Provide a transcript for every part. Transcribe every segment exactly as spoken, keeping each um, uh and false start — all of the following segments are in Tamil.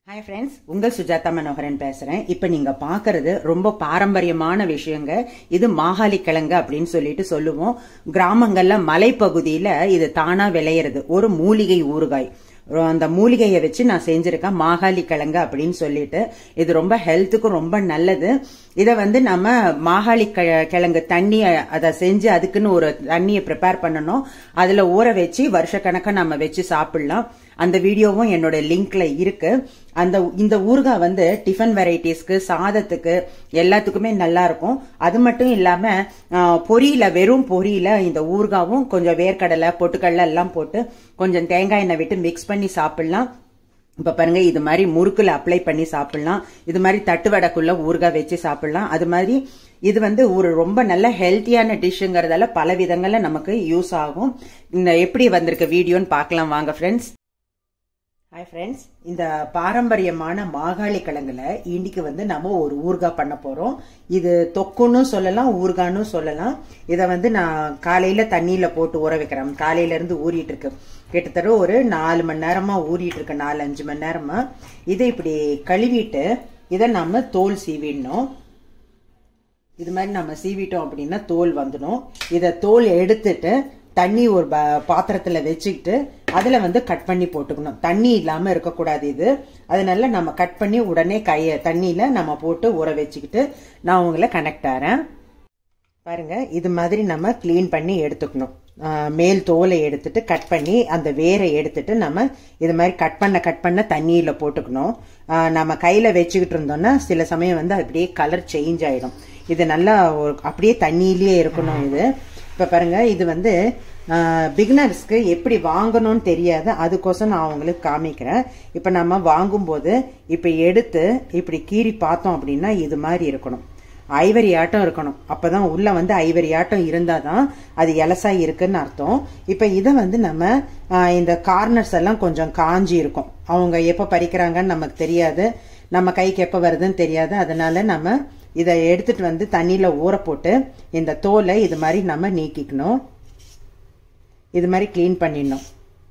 Hi friends, உங்கள் சுஜாதா மனோகரன் பேசுறேன். இப்ப நீங்க பாக்குறது ரொம்ப பாரம்பரியமான விஷயங்க. இது மாகாளி கிழங்கு அப்படின்னு சொல்லிட்டு சொல்லுவோம். கிராமங்கள்ல மலைப்பகுதியில இது தானா விளையிறது ஒரு மூலிகை ஊறுகாய். அந்த மூலிகையை வச்சு நான் செஞ்சிருக்கேன் மாகாளி கிழங்கு அப்படின்னு சொல்லிட்டு. இது ரொம்ப ஹெல்த்துக்கும் ரொம்ப நல்லது. இத வந்து நம்ம மாகாளி கிழங்கு தண்ணி அதை செஞ்சு அதுக்குன்னு ஒரு தண்ணியை ப்ரிப்பேர் பண்ணணும். அதுல ஊற வச்சு வருஷக்கணக்கா நம்ம வச்சு சாப்பிடலாம். அந்த வீடியோவும் என்னோட லிங்க்ல இருக்கு. அந்த இந்த ஊறுகாய் வந்து டிஃபன் வெரைட்டிஸ்க்கு சாதத்துக்கு எல்லாத்துக்குமே நல்லா இருக்கும். அது மட்டும் இல்லாம பொரியில வெறும் பொரியில இந்த ஊறுகாவும் கொஞ்சம் வேர்க்கடலை பொட்டுக்கடலை எல்லாம் போட்டு கொஞ்சம் தேங்காய் எண்ணெய் விட்டு மிக்ஸ் பண்ணி சாப்பிடலாம். இப்ப பாருங்க, இது மாதிரி முறுக்குல அப்ளை பண்ணி சாப்பிடலாம். இது மாதிரி தட்டுவடைக்குள்ள ஊறுகாய் வச்சு சாப்பிடலாம். அது மாதிரி இது வந்து ஒரு ரொம்ப நல்ல ஹெல்த்தியான டிஷ்ங்கிறதால பல விதங்கள்ல நமக்கு யூஸ் ஆகும். இந்த எப்படி வந்திருக்க வீடியோன்னு பார்க்கலாம் வாங்க ஃப்ரெண்ட்ஸ். ஹாய் ஃப்ரெண்ட்ஸ், இந்த பாரம்பரியமான மாகாளி கிழங்குல இன்னைக்கு வந்து நம்ம ஒரு ஊறுகாய் பண்ண போறோம். இது தொக்குன்னு சொல்லலாம், ஊறுகான்னு சொல்லலாம். இதை வந்து நான் காலையில தண்ணியில போட்டு ஊற வைக்கிறேன். காலையில இருந்து ஊறிட்டு இருக்கு, கிட்டத்தட்ட ஒரு நாலு மணி நேரமா ஊறிட்டு இருக்கு, நாலு அஞ்சு மணி நேரமா. இதை இப்படி கழுவிட்டு இதை நம்ம தோல் சீவிடணும். இது மாதிரி நம்ம சீவிட்டோம் அப்படின்னா தோல் வந்துடும். இதை தோல் எடுத்துட்டு தண்ணி ஒரு பாத்திரத்துல வச்சுக்கிட்டு அதுல வந்து கட் பண்ணி போட்டுக்கணும். தண்ணி இல்லாம இருக்கக்கூடாது இது. அதனால நம்ம கட் பண்ணி உடனே கைய தண்ணியில நம்ம போட்டு ஊற வச்சுக்கிட்டு நான் உங்களை கனெக்ட் ஆறேன். பாருங்க, இது மாதிரி நம்ம கிளீன் பண்ணி எடுத்துக்கணும். மேல் தோலை எடுத்துட்டு கட் பண்ணி அந்த வேரை எடுத்துட்டு நம்ம இது மாதிரி கட் பண்ண கட் பண்ண தண்ணியில போட்டுக்கணும். நம்ம கையில வச்சுக்கிட்டு இருந்தோம்னா சில சமயம் வந்து அப்படியே கலர் சேஞ்ச் ஆயிடும். இது நல்லா அப்படியே தண்ணியிலேயே இருக்கணும் இது. இப்ப பாருங்க, இது வந்து பிகினர்ஸ்க்கு எப்படி வாங்கணும்னு தெரியாது, அதுக்கோசம் நான் உங்களுக்கு காமிக்கிறேன். இப்ப நம்ம வாங்கும் போது இப்ப எடுத்து இப்படி கீறி பார்த்தோம் அப்படின்னா இது மாதிரி இருக்கணும், ஐவரி ஆட்டம் இருக்கணும். அப்பதான் உள்ள வந்து ஐவரி ஆட்டம் இருந்தாதான் அது எலசா இருக்குன்னு அர்த்தம். இப்ப இதை வந்து நம்ம இந்த கார்னர்ஸ் எல்லாம் கொஞ்சம் காஞ்சி இருக்கும். அவங்க எப்ப பறிக்கிறாங்கன்னு நமக்கு தெரியாது, நம்ம கைக்கு எப்ப வருதுன்னு தெரியாது. அதனால நம்ம இதை எடுத்துட்டு வந்து தண்ணியில ஊற போட்டு இந்த தோலை இது மாதிரி நம்ம நீக்கிக்கணும். இது மாதிரி கிளீன் பண்ணிடணும்.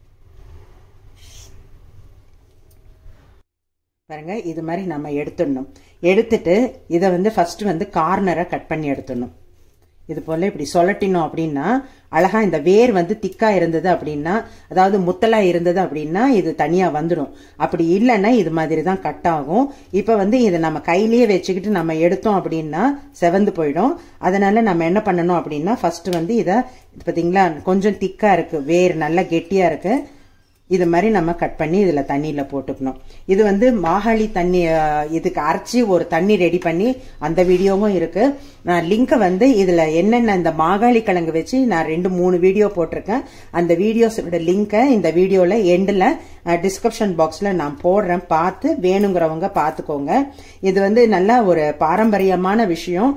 பாருங்க, இது மாதிரி நம்ம எடுத்துடணும். எடுத்துட்டு இதை வந்து ஃபர்ஸ்ட் வந்து கார்னரை கட் பண்ணி எடுத்துடணும். இது போல இப்படி சொலட்டினோம் அப்படின்னா அழகா இந்த வேர் வந்து திக்கா இருந்தது அப்படின்னா, அதாவது முத்தலா இருந்தது அப்படின்னா இது தனியா வந்துடும். அப்படி இல்லைன்னா இது மாதிரி தான் கட் ஆகும். இப்ப வந்து இதை நம்ம கையிலேயே வச்சுக்கிட்டு நம்ம எடுத்தோம் அப்படின்னா செவந்து போயிடும். அதனால நம்ம என்ன பண்ணணும் அப்படின்னா ஃபர்ஸ்ட் வந்து இதை பாத்தீங்களா கொஞ்சம் திக்கா இருக்கு, வேர் நல்லா கெட்டியா இருக்கு. இது மாதிரி நம்ம கட் பண்ணி இதுல தண்ணியில போட்டுக்கணும். இது வந்து மாகாளி தண்ணி, இதுக்கு அரைச்சி ஒரு தண்ணி ரெடி பண்ணி அந்த வீடியோவும் இருக்கு. நான் லிங்கை வந்து இதுல என்னென்ன இந்த மாகாளி கிழங்கு வச்சு நான் ரெண்டு மூணு வீடியோ போட்டிருக்கேன். அந்த வீடியோஸோட லிங்கை இந்த வீடியோல எண்ட்ல டிஸ்கிரிப்ஷன் பாக்ஸ்ல நான் போடுறேன், பார்த்து வேணுங்கிறவங்க பாத்துக்கோங்க. இது வந்து நல்ல ஒரு பாரம்பரியமான விஷயம்.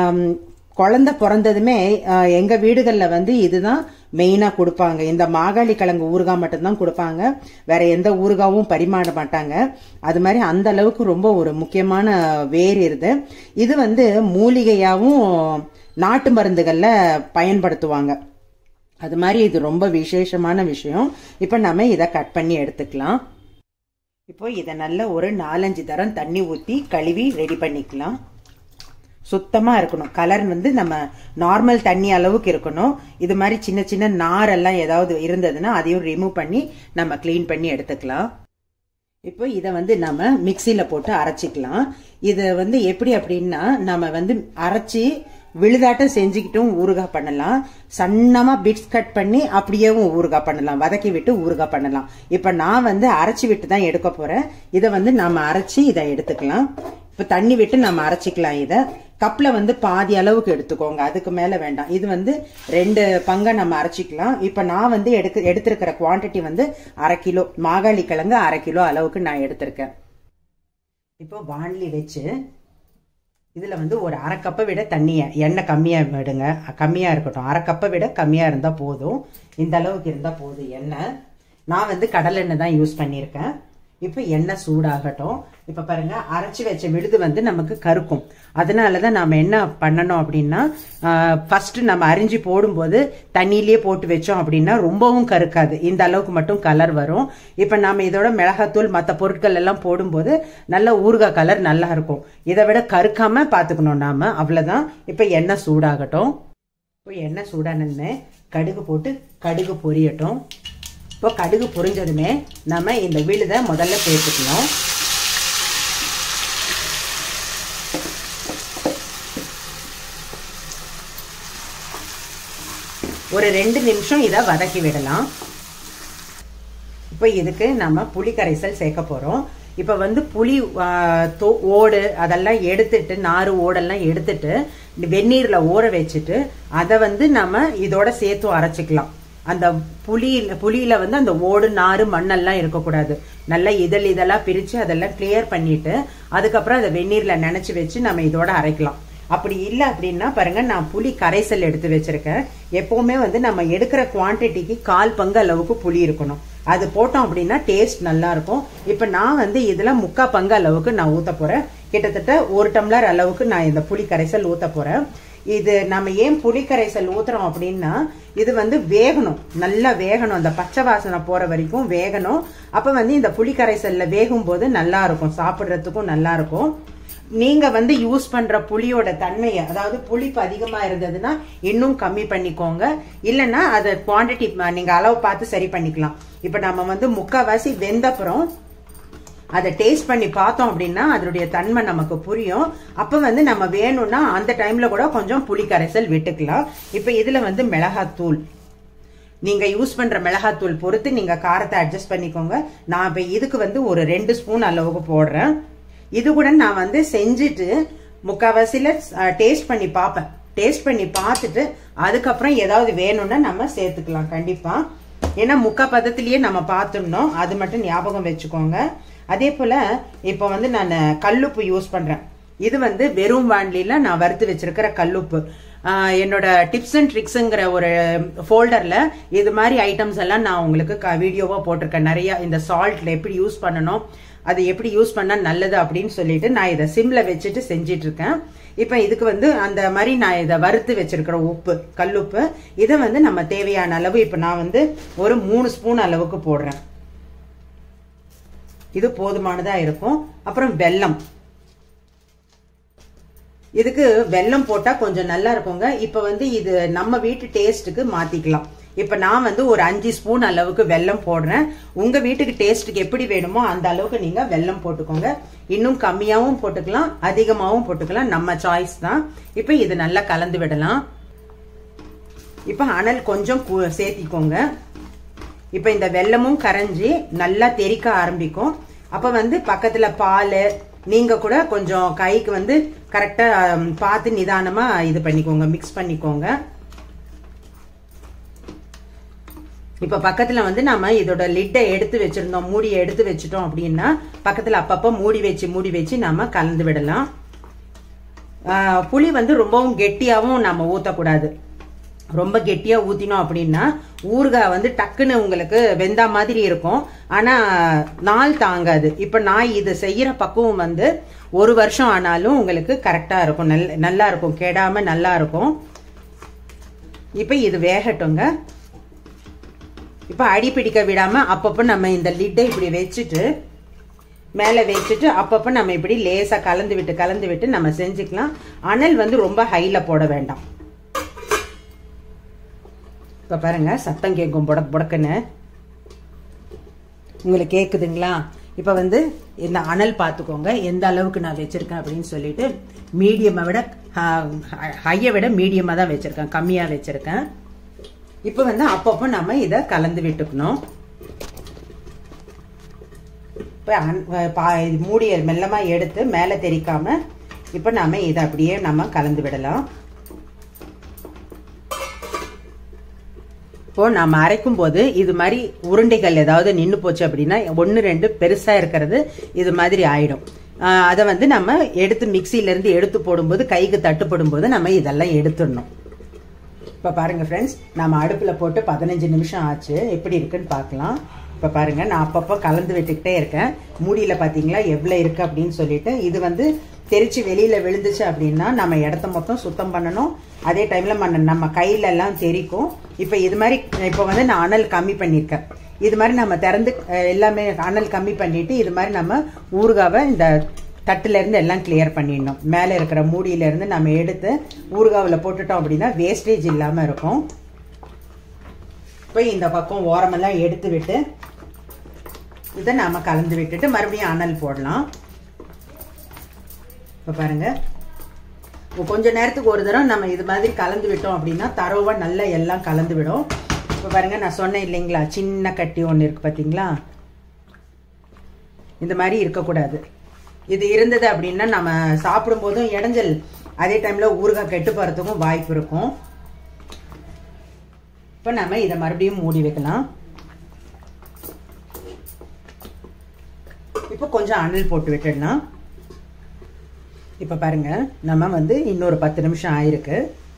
குழந்தை பிறந்ததுமே எங்க வீடுகள்ல வந்து இதுதான் மெயினா கொடுப்பாங்க. இந்த மாகாளி கிழங்கு ஊறுகாய் மட்டும்தான் கொடுப்பாங்க, வேற எந்த ஊறுகாவும் பரிமாற மாட்டாங்க. அது மாதிரி அந்த அளவுக்கு ரொம்ப ஒரு முக்கியமான வேர் இது. இது வந்து மூலிகையாவும் நாட்டு மருந்துகள்ல பயன்படுத்துவாங்க. அது மாதிரி இது ரொம்ப விசேஷமான விஷயம். இப்ப நம்ம இதை கட் பண்ணி எடுத்துக்கலாம். இப்போ இதை நல்ல ஒரு நாலஞ்சு தரம் தண்ணி ஊத்தி கழுவி ரெடி பண்ணிக்கலாம். சுத்தமா இருக்கணும். கலர் வந்து நம்ம நார்மல் தண்ணி அளவுக்கு இருக்கணும். இது மாதிரி சின்ன சின்ன நார் எல்லாம் ஏதாவது இருந்ததுன்னா அதையும் ரிமூவ் பண்ணி நம்ம கிளீன் பண்ணி எடுத்துக்கலாம். இப்போ இதை வந்து நம்ம மிக்சியில போட்டு அரைச்சிக்கலாம். இது வந்து எப்படி அப்படின்னா நம்ம வந்து அரைச்சி விழுதாட்டம் செஞ்சுக்கிட்டும் ஊறுகாய் பண்ணலாம், சன்னமா பிட்ஸ் கட் பண்ணி அப்படியேவும் ஊறுகாய் பண்ணலாம், வதக்கி விட்டு ஊறுகாய் பண்ணலாம். இப்ப நான் வந்து அரைச்சி விட்டு தான் எடுக்க போறேன். இதை வந்து நம்ம அரைச்சி இதை எடுத்துக்கலாம். இப்ப தண்ணி விட்டு நம்ம அரைச்சிக்கலாம். இதை கப்ல வந்து பாதி அளவுக்கு எடுத்துக்கோங்க, அதுக்கு மேல வேண்டாம். இது வந்து ரெண்டு பங்கா நம்ம அரைச்சிக்கலாம். இப்ப நான் வந்து எடுக்க எடுத்திருக்கிற குவான்டிட்டி வந்து அரை கிலோ மாகாளி கிழங்கு அரை கிலோ அளவுக்கு நான் எடுத்திருக்கேன். இப்போ வாணலி வச்சு இதுல வந்து ஒரு அரை கப்பை விட தண்ணிய எண்ணெய் கம்மியா விடுங்க, கம்மியா இருக்கட்டும். அரை கப்பை விட கம்மியா இருந்தா போதும், இந்த அளவுக்கு இருந்தா போதும் எண்ணெய். நான் வந்து கடலை எண்ணெய் தான் யூஸ் பண்ணியிருக்கேன். இப்ப எண்ணெய் சூடாகட்டும். இப்ப பாருங்க, அரைச்சி வச்ச விழுது வந்து நமக்கு கருக்கும். அதனாலதான் நாம என்ன பண்ணணும் அப்படின்னா, ஃபர்ஸ்ட் நம்ம அரிஞ்சு போடும்போது தண்ணியிலேயே போட்டு வச்சோம் அப்படின்னா ரொம்பவும் கருக்காது. இந்த அளவுக்கு மட்டும் கலர் வரும். இப்ப நாம இதோட மிளகாத்தூள் மற்ற பொருட்கள் எல்லாம் போடும்போது நல்ல ஊறுகாய் கலர் நல்லா இருக்கும். இதை விட கருக்காம பாத்துக்கணும் நாம. அவ்வளவுதான். இப்ப எண்ணெய் சூடாகட்டும். இப்போ எண்ணெய் சூடானதுமே கடுகு போட்டு கடுகு பொரியட்டும். இப்போ கடுகு பொரிஞ்சதுமே நம்ம இந்த விழுதை முதல்ல சேர்த்துக்கணும். ஒரு ரெண்டு நிமிஷம் இதை வதக்கி விடலாம். இப்போ இதுக்கு நம்ம புளி கரைசல் சேர்க்க போறோம். இப்ப வந்து புளி ஓடு அதெல்லாம் எடுத்துட்டு, நாறு ஓடெல்லாம் எடுத்துட்டு வெந்நீர்ல ஊற வச்சுட்டு அதை வந்து நம்ம இதோட சேர்த்து அரைச்சிக்கலாம். அந்த புளி புளியில வந்து அந்த ஓடு நாறு மண்ணெல்லாம் இருக்கக்கூடாது. நல்லா இதழ் இதெல்லாம் பிரிச்சு அதெல்லாம் கிளியர் பண்ணிட்டு அதுக்கப்புறம் அதை வெந்நீர்ல நினைச்சு வச்சு நம்ம இதோட அரைக்கலாம். அப்படி இல்லை அப்படின்னா பாருங்க, நான் புளி கரைசல் எடுத்து வச்சிருக்கேன். எப்பவுமே வந்து நம்ம எடுக்கிற குவான்டிட்டிக்கு கால் பங்கு அளவுக்கு புளி இருக்கணும். அது போட்டோம் அப்படின்னா டேஸ்ட் நல்லா இருக்கும். இப்ப நான் வந்து இதுல முக்கா பங்கு அளவுக்கு நான் ஊத்த போறேன். கிட்டத்தட்ட ஒரு டம்ளர் அளவுக்கு நான் இந்த புளி கரைசல் ஊத்த போறேன். இது நம்ம ஏன் புளி கரைசல் ஊத்துறோம் அப்படின்னா, இது வந்து வேகணும், நல்லா வேகணும், அந்த பச்சை வாசனை போற வரைக்கும் வேகணும். அப்ப வந்து இந்த புளி கரைசல்ல வேகும் போது நல்லா இருக்கும், சாப்பிடுறதுக்கும் நல்லா இருக்கும். நீங்க வந்து யூஸ் பண்ற புளியோட தன்மையை, அதாவது புளிப்பு அதிகமா இருந்ததுன்னா இன்னும் கம்மி பண்ணிக்கோங்க. இல்லைன்னா அதை குவான்டிட்டி நீங்க அளவு பார்த்து சரி பண்ணிக்கலாம். இப்ப நம்ம வந்து முக்காவாசி வெந்தப்புறம் அதை டேஸ்ட் பண்ணி பார்த்தோம் அப்படின்னா அதனுடைய தன்மை நமக்கு புரியும். அப்ப வந்து நம்ம வேணும்னா அந்த டைம்ல கூட கொஞ்சம் புளி கரைசல் விட்டுக்கலாம். இப்ப இதுல வந்து மிளகாத்தூள், நீங்க யூஸ் பண்ற மிளகாத்தூள் பொறுத்து நீங்க காரத்தை அட்ஜஸ்ட் பண்ணிக்கோங்க. நான் இப்ப இதுக்கு வந்து ஒரு ரெண்டு ஸ்பூன் அளவுக்கு போடுறேன். இது கூட நான் வந்து செஞ்சுட்டு முக்காவாசில டேஸ்ட் பண்ணி பார்ப்பேன். டேஸ்ட் பண்ணி பார்த்துட்டு அதுக்கப்புறம் ஏதாவது வேணும்னா நம்ம சேர்த்துக்கலாம் கண்டிப்பா. ஏன்னா முக்கா பதத்திலேயே நம்ம பார்த்துடணும், அது மட்டும் ஞாபகம் வச்சுக்கோங்க. அதே போல இப்ப வந்து நான் கல்லுப்பு யூஸ் பண்றேன். இது வந்து வெறும் வாண்டில நான் வறுத்து வச்சிருக்கிற கல்லுப்பு. என்னோட டிப்ஸ் அண்ட் ட்ரிக்ஸ்ங்கிற ஒரு ஃபோல்டர்ல இது மாதிரி ஐட்டம்ஸ் எல்லாம் நான் உங்களுக்கு வீடியோவா போட்டிருக்கேன். நிறைய இந்த சால்ட்ல எப்படி யூஸ் பண்ணணும், அது எப்படி யூஸ் பண்ணா நல்லது அப்படின்னு சொல்லிட்டு நான் இதை சிம்ல வச்சுட்டு செஞ்சிட்டு இருக்கேன். இப்ப இதுக்கு வந்து அந்த மாதிரி நான் இதை வறுத்து வச்சிருக்கிற உப்பு, கல்லுப்பு, இதை வந்து நம்ம தேவையான அளவு இப்ப நான் வந்து ஒரு மூணு ஸ்பூன் அளவுக்கு போடுறேன். இது போதுமானதா இருக்கும். அப்புறம் வெல்லம், இதுக்கு வெல்லம் போட்டா கொஞ்சம் நல்லா இருக்குங்க. இப்ப வந்து இது நம்ம வீட்டு டேஸ்டுக்கு மாத்திக்கலாம். இப்ப நான் வந்து ஒரு அஞ்சு ஸ்பூன் அளவுக்கு வெல்லம் போடுறேன். உங்க வீட்டுக்கு டேஸ்ட்டுக்கு எப்படி வேணுமோ அந்த அளவுக்கு நீங்க வெல்லம் போட்டுக்கோங்க. இன்னும் கம்மியாவும் போட்டுக்கலாம், அதிகமாவும் போட்டுக்கலாம், நம்ம சாய்ஸ் தான். இப்ப இது நல்லா கலந்து விடலாம். இப்ப அனல் கொஞ்சம் சேர்த்திக்கோங்க. இப்ப இந்த வெல்லமும் கரைஞ்சி நல்லா தெறிக்க ஆரம்பிக்கும். அப்ப வந்து பக்கத்துல பால், நீங்க கூட கொஞ்சம் கைக்கு வந்து கரெக்டா பார்த்து நிதானமா இது பண்ணிக்கோங்க, மிக்ஸ் பண்ணிக்கோங்க. இப்ப பக்கத்துல வந்து நம்ம இதோட லிட்டை எடுத்து வச்சிருந்தோம், மூடியை எடுத்து வச்சுட்டோம் அப்படின்னா பக்கத்துல அப்பப்ப மூடி வச்சு மூடி வச்சு நம்ம கலந்து விடலாம். புளி வந்து ரொம்பவும் கெட்டியாவும் நம்ம ஊத்தக்கூடாது. ரொம்ப கெட்டியா ஊத்தினோம் அப்படின்னா ஊறுகாய் வந்து டக்குன்னு உங்களுக்கு வெந்தா மாதிரி இருக்கும், ஆனா நாள் தாங்காது. இப்ப நான் இது செய்யற பக்குவம் வந்து ஒரு வருஷம் ஆனாலும் உங்களுக்கு கரெக்டா இருக்கும், நல்லா இருக்கும், கெடாம நல்லா இருக்கும். இப்ப இது வேகட்டுங்க. இப்ப அடி பிடிக்க விடாம அப்பப்ப நம்ம இந்த லிட்டை இப்படி வச்சுட்டு மேல வச்சுட்டு அப்பப்ப நம்ம இப்படி லேசா கலந்து விட்டு கலந்து விட்டு நம்ம செஞ்சுக்கலாம். அனல் வந்து ரொம்ப ஹைல போட வேண்டாம். இப்ப பாருங்க, சத்தம் கேட்கும் புடக் புடக்குன்னு, உங்களுக்கு கேக்குதுங்களா? இப்ப வந்து இந்த அனல் பார்த்துக்கோங்க எந்த அளவுக்கு நான் வச்சிருக்கேன் அப்படின்னு சொல்லிட்டு. மீடியமை விட ஹையை விட மீடியமா தான் வச்சிருக்கேன், கம்மியா வச்சிருக்கேன். இப்ப வந்து அப்பப்போ நம்ம இத கலந்து விட்டுக்கணும். மூடிய மெல்லமா எடுத்து மேல தெரிக்காம இப்ப நாம இதை அப்படியே நம்ம கலந்து விடலாம். இப்போ நம்ம அரைக்கும் போது இது மாதிரி உருண்டைகள் ஏதாவது நின்று போச்சு அப்படின்னா ஒன்னு ரெண்டு பெருசா இருக்கிறது இது மாதிரி ஆயிடும். அதை வந்து நம்ம எடுத்து மிக்சியில இருந்து எடுத்து போடும்போது கைக்கு தட்டுப்படும் போது நம்ம இதெல்லாம் எடுத்துடணும். இப்ப பாருங்க ஃப்ரெண்ட்ஸ், நம்ம அடுப்புல போட்டு பதினஞ்சு நிமிஷம் ஆச்சு. எப்படி இருக்குன்னு பார்க்கலாம். இப்போ பாருங்க நான் அப்பப்போ கலந்து விட்டுக்கிட்டே இருக்கேன். மூடியில பார்த்தீங்களா எவ்வளோ இருக்கு அப்படின்னு சொல்லிட்டு. இது வந்து தெரிச்சு வெளியில விழுந்துச்சு அப்படின்னா நம்ம இடத்த மொத்தம் சுத்தம் பண்ணணும். அதே டைம்ல நம்ம கையில எல்லாம் தெரிக்கும். இப்போ இது மாதிரி இப்போ வந்து நான் அனல் கம்மி பண்ணியிருக்கேன். இது மாதிரி நம்ம திறந்து எல்லாமே அனல் கம்மி பண்ணிட்டு இது மாதிரி நம்ம ஊறுகாவை இந்த தட்டுல இருந்து எல்லாம் கிளியர் பண்ணிடணும். மேலே இருக்கிற மூடியில இருந்து நம்ம எடுத்து ஊறுகாவில் போட்டுட்டோம் அப்படின்னா வேஸ்டேஜ் இல்லாம இருக்கும். இப்போ இந்த பக்கம் ஓரமெல்லாம் எடுத்து விட்டு இதை நாம கலந்து விட்டுட்டு மறுபடியும் அனல் போடலாம். இப்போ பாருங்க கொஞ்ச நேரத்துக்கு ஒரு தடவை நம்ம இது மாதிரி கலந்து விட்டோம் அப்படின்னா தரோவா நல்லா எல்லாம் கலந்து விடும். இப்போ பாருங்க நான் சொன்னேன் இல்லைங்களா, சின்ன கட்டி ஒன்று இருக்கு பார்த்தீங்களா, இந்த மாதிரி இருக்கக்கூடாது. இது இருந்தது அப்படின்னா நம்ம சாப்பிடும் போதும் இடைஞ்சல், அதே டைம்ல ஊறுகாய் கெட்டு போறதுக்கும் வாய்ப்பு இருக்கும். இப்போ நம்ம இதை மறுபடியும் மூடி வைக்கலாம். இப்போ கொஞ்சம் அனல் போட்டு விட்டுடலாம். இப்போ பாருங்க நம்ம வந்து இன்னொரு பத்து நிமிஷம் ஆயிருக்கு.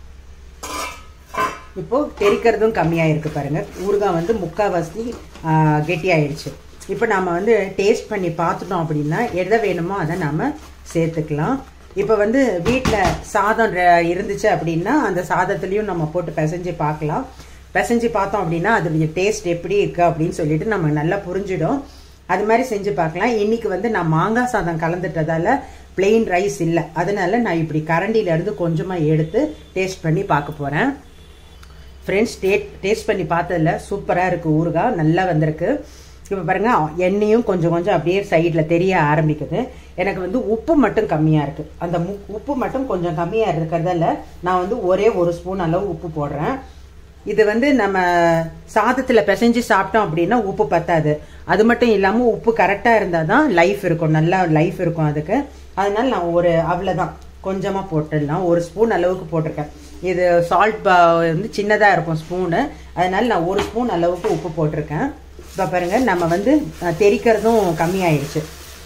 இப்போ தெரிக்கிறதும் கம்மியாயிருக்கு பாருங்க. ஊறுகாய் வந்து முக்கால்வாசி கெட்டி ஆயிடுச்சு. இப்போ நம்ம வந்து டேஸ்ட் பண்ணி பார்த்துட்டோம் அப்படின்னா எதை வேணுமோ அதை நம்ம சேர்த்துக்கலாம். இப்போ வந்து வீட்டில் சாதம் இருந்துச்சு அப்படின்னா அந்த சாதத்துலேயும் நம்ம போட்டு பிசைஞ்சு பார்க்கலாம். பிசைஞ்சு பார்த்தோம் அப்படின்னா அதோடைய டேஸ்ட் எப்படி இருக்கு அப்படின்னு சொல்லிட்டு நம்ம நல்லா புரிஞ்சிடும். அது மாதிரி செஞ்சு பார்க்கலாம். இன்னைக்கு வந்து நான் மாங்காய் சாதம் கலந்துட்டதால பிளெயின் ரைஸ் இல்லை, அதனால நான் இப்படி கரண்டில இருந்து கொஞ்சமாக எடுத்து டேஸ்ட் பண்ணி பார்க்க போறேன். ஃப்ரெண்ட்ஸ் டேஸ்ட் பண்ணி பார்த்ததுல சூப்பராக இருக்கு. ஊறுகாய் நல்லா வந்திருக்கு. இப்போ பாருங்க எண்ணெயும் கொஞ்சம் கொஞ்சம் அப்படியே சைடில் தெரிய ஆரம்பிக்குது. எனக்கு வந்து உப்பு மட்டும் கம்மியாக இருக்கு. அந்த உப்பு மட்டும் கொஞ்சம் கம்மியாக இருக்கிறதால நான் வந்து ஒரே ஒரு ஸ்பூன் அளவு உப்பு போடுறேன். இது வந்து நம்ம சாதத்தில் பிசைஞ்சு சாப்பிட்டோம் அப்படின்னா உப்பு பத்தாது. அது மட்டும் இல்லாமல் உப்பு கரெக்டாக இருந்தால் தான் லைஃப் இருக்கும், நல்லா லைஃப் இருக்கும் அதுக்கு. அதனால நான் ஒரு அவ்வளோதான் கொஞ்சமாக போட்டுடலாம். ஒரு ஸ்பூன் அளவுக்கு போட்டிருக்கேன். இது சால்ட் வந்து சின்னதாக இருக்கும் ஸ்பூனு, அதனால நான் ஒரு ஸ்பூன் அளவுக்கு உப்பு போட்டிருக்கேன். இப்போ பாருங்க நம்ம வந்து தெரிக்கிறதும் கம்மியாயிடுச்சு.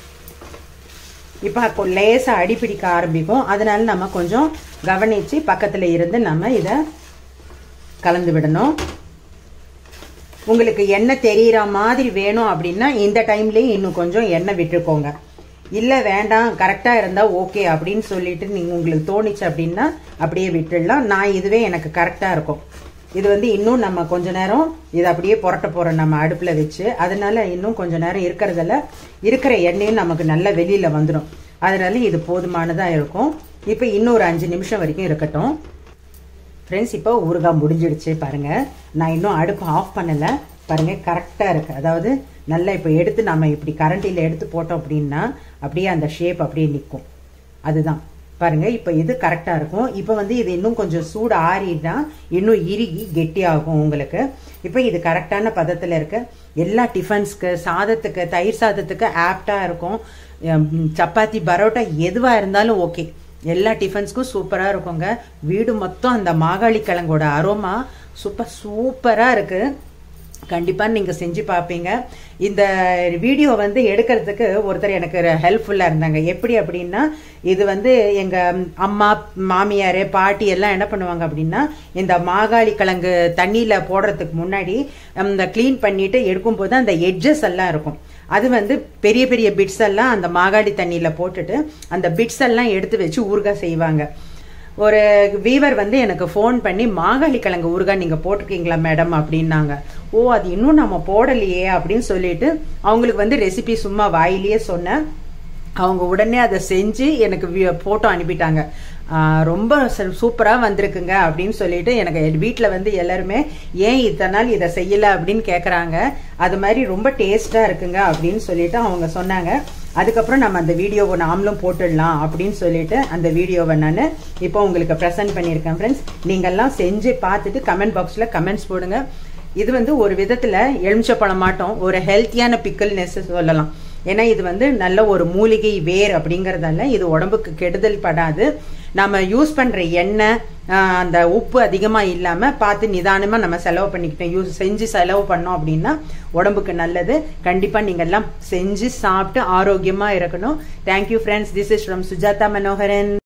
இப்போ லேசாக அடிப்பிடிக்க ஆரம்பிக்கும். அதனால நம்ம கொஞ்சம் கவனித்து பக்கத்தில் இருந்து நம்ம இதை கலந்து விடணும். உங்களுக்கு எண்ணெய் தெரிகிற மாதிரி வேணும் அப்படின்னா இந்த டைம்லேயே இன்னும் கொஞ்சம் எண்ணெய் விட்டுக்கோங்க. இல்லை வேண்டாம் கரெக்டாக இருந்தால் ஓகே அப்படின்னு சொல்லிட்டு நீங்கள் உங்களுக்கு தோணிச்சு அப்படின்னா அப்படியே விட்டுடலாம். நான் இதுவே எனக்கு கரெக்டாக இருக்கும். இது வந்து இன்னும் நம்ம கொஞ்ச நேரம் இதை அப்படியே புரட்ட போகிறோம் நம்ம அடுப்பில் வச்சு. அதனால இன்னும் கொஞ்ச நேரம் இருக்கிறதுல இருக்கிற எண்ணெயும் நமக்கு நல்லா வெளியில் வந்துடும். அதனால இது போதுமானதாக இருக்கும். இப்போ இன்னும் ஒரு அஞ்சு நிமிஷம் வரைக்கும் இருக்கட்டும். ஃப்ரெண்ட்ஸ் இப்போ ஊறுகாய் முடிஞ்சிடுச்சு பாருங்க. நான் இன்னும் அடுப்பு ஆஃப் பண்ணலை பாருங்க, கரெக்டாக இருக்கு. அதாவது நல்லா இப்போ எடுத்து நம்ம இப்படி கரண்டியில் எடுத்து போட்டோம் அப்படின்னா அப்படியே அந்த ஷேப் அப்படியே நிற்கும். அதுதான் பாருங்க. இப்போ இது கரெக்டாக இருக்கும். இப்போ வந்து இது இன்னும் கொஞ்சம் சூடு ஆறினா இன்னும் இறுகி கெட்டியாகும் உங்களுக்கு. இப்போ இது கரெக்டான பதத்தில் இருக்கு. எல்லா டிஃபன்ஸ்க்கு, சாதத்துக்கு, தயிர் சாதத்துக்கு ஆப்டாக இருக்கும். சப்பாத்தி, பரோட்டா எதுவாக இருந்தாலும் ஓகே. எல்லா டிஃபன்ஸ்க்கும் சூப்பராக இருக்குங்க. வீடு மொத்தம் அந்த மாகாளி கிழங்கோட அரோமா சூப்பர் சூப்பராக இருக்கு. கண்டிப்பாக நீங்கள் செஞ்சு பார்ப்பீங்க. இந்த வீடியோ வந்து எடுக்கிறதுக்கு ஒருத்தர் எனக்கு ஹெல்ப்ஃபுல்லாக இருந்தாங்க. எப்படி அப்படின்னா இது வந்து எங்கள் அம்மா, மாமியார், பாட்டி எல்லாம் என்ன பண்ணுவாங்க அப்படின்னா இந்த மாகாளி கிழங்கு தண்ணியில் போடுறதுக்கு முன்னாடி இந்த க்ளீன் பண்ணிட்டு எடுக்கும்போது அந்த எட்ஜஸ் எல்லாம் இருக்கும். அது வந்து பெரிய பெரிய பிட்ஸ் எல்லாம் அந்த மாகாடி தண்ணியில் போட்டுட்டு அந்த பிட்ஸ் எல்லாம் எடுத்து வச்சு ஊறுகாய் செய்வாங்க. ஒரு வீவர் வந்து எனக்கு ஃபோன் பண்ணி மாகாளி கிழங்கு ஊறுகாய் நீங்கள் போட்டிருக்கீங்களா மேடம் அப்படின்னாங்க. ஓ அது இன்னும் நம்ம போடலையே அப்படின்னு சொல்லிட்டு அவங்களுக்கு வந்து ரெசிபி சும்மா வாயிலேயே சொன்னேன். அவங்க உடனே அதை செஞ்சு எனக்கு போட்டோ அனுப்பிட்டாங்க. ரொம்ப சூப்பராக வந்திருக்குங்க அப்படின்னு சொல்லிட்டு எனக்கு வீட்டில் வந்து எல்லாருமே ஏன் இத்தனை நாள் இதை செய்யலை அப்படின்னு கேட்குறாங்க. அது மாதிரி ரொம்ப டேஸ்டாக இருக்குங்க அப்படின்னு சொல்லிட்டு அவங்க சொன்னாங்க. அதுக்கப்புறம் நம்ம அந்த வீடியோவை நாமளும் போட்டுடலாம் அப்படின்னு சொல்லிட்டு அந்த வீடியோவை நான் இப்போ உங்களுக்கு ப்ரெசென்ட் பண்ணியிருக்கேன். ஃப்ரெண்ட்ஸ் நீங்கள்லாம் செஞ்சு பார்த்துட்டு கமெண்ட் பாக்ஸில் கமெண்ட்ஸ் போடுங்க. இது வந்து ஒரு விதத்தில் எலுமிச்சப்பழம் மாட்டோம் ஒரு ஹெல்த்தியான பிக்கல்னஸ் சொல்லலாம். ஏன்னா இது வந்து நல்ல ஒரு மூலிகை வேர் அப்படிங்கறதால இது உடம்புக்கு கெடுதல் படாது. நம்ம யூஸ் பண்ற எண்ணெய் அந்த உப்பு அதிகமா இல்லாம பார்த்து நிதானமா நம்ம செலவு பண்ணிக்கிட்டோம் யூஸ் செஞ்சு செலவு பண்ணோம் அப்படின்னா உடம்புக்கு நல்லது. கண்டிப்பா நீங்க எல்லாம் செஞ்சு சாப்பிட்டு ஆரோக்கியமா இருக்கணும். Thank you friends. This is from Sujatha Manoharan.